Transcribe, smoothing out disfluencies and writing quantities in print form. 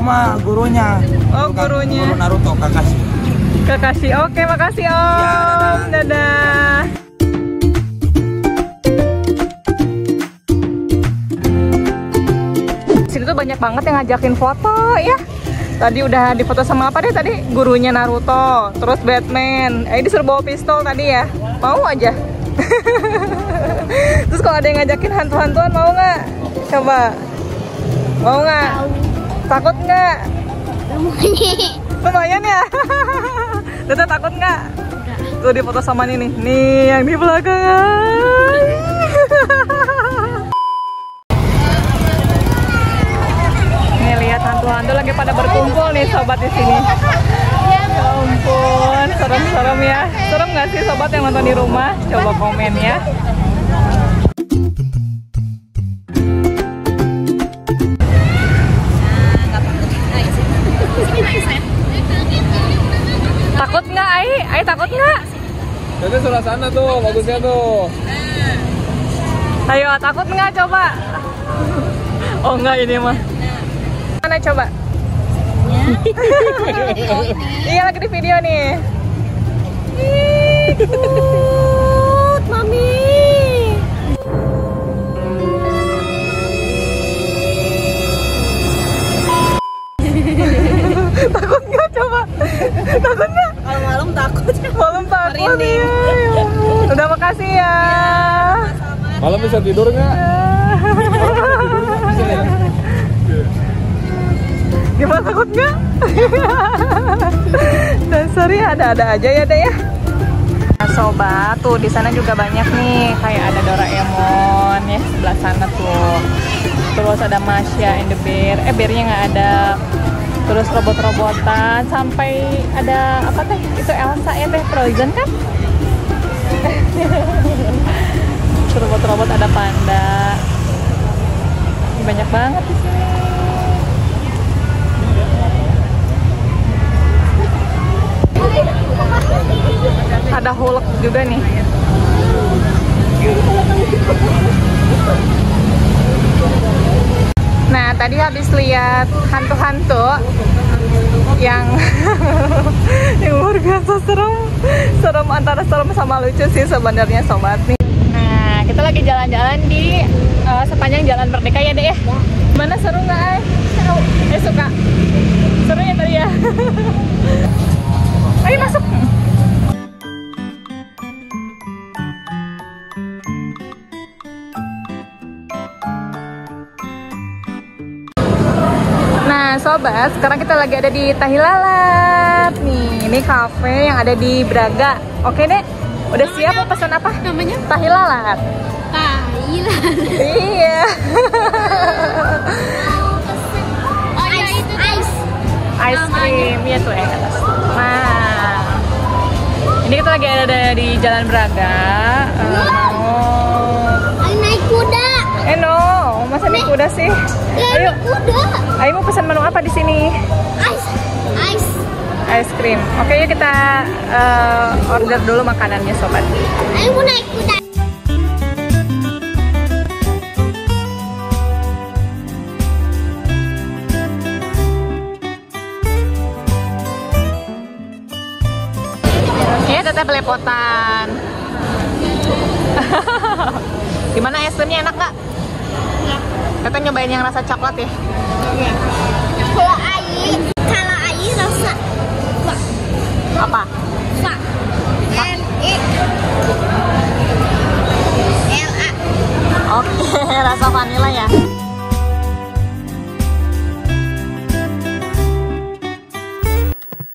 mah gurunya. Oh, gurunya. Guru Naruto, Kakashi. Kakashi. Oke, makasih Om. Ya, dadah. Sini tuh banyak banget yang ngajakin foto ya. Tadi udah difoto sama apa deh tadi? Gurunya Naruto, terus Batman. Disuruh bawa pistol tadi ya. Mau aja. Terus kalau ada yang ngajakin hantu-hantuan mau nggak? Coba. Mau nggak? Takut nggak? Lumayan ya. Dada takut nggak? Tuh difoto sama nih. Nih yang di belakang. Nih lihat hantu-hantu lagi pada berkumpul nih sobat di sini. Ya ampun, serem-serem ya. Serem nggak sih sobat yang nonton di rumah? Coba komen ya. Takut nggak, Ai? Ai takut nggak? Itu sebelah sana tuh, bagusnya tuh. Ayo, takut nggak coba? Oh nggak ini mah. Mana coba? Iya lagi di video nih. Ikut, Mami. Takut nggak coba? Takut nggak? Kalau malam takut. Malam takut ya. Udah makasih ya. Malam bisa tidur nggak? Bisa ya? Gimana takut nggak? Dasar ya ada-ada aja ya deh ya. Nah, sobat tuh di sana juga banyak nih kayak ada Doraemon ya sebelah sana tuh. Terus ada Masha and the Bear. Bearnya nggak ada. Terus robot-robotan sampai ada apa teh? Itu Elsa ya teh Frozen kan? Robot-robot ada panda. Banyak banget di sini. Ada Hulk juga nih. Nah, tadi habis lihat hantu-hantu yang yang luar biasa serem antara serem sama lucu sih sebenarnya sobat nih. Nah, kita lagi jalan-jalan di sepanjang Jalan Merdeka ya deh ya. Mana seru nggak Ay? Suka. Seru ya tadi ya. Ayo masuk. Nah sobat, sekarang kita lagi ada di Tahilalat nih. Ini cafe yang ada di Braga. Oke deh, udah siap mau pesan apa? Namanya Tahilalat. Tahilalat. Iya. Oh iya itu ice. Ice cream, ya tuh yang atas. Nah, ini kita lagi ada di Jalan Braga. Ayo naik kuda. No, masa naik kuda sih? Ayo. Kuda. Ayo mau pesan menu apa di sini? Ice cream. Oke, yuk kita order dulu makanannya sobat. Ayo mau naik kuda. Iya, teteh belepotan. Gimana es krimnya, enak nggak? Kita nyobain yang rasa coklat ya. Kalau Ayi rasa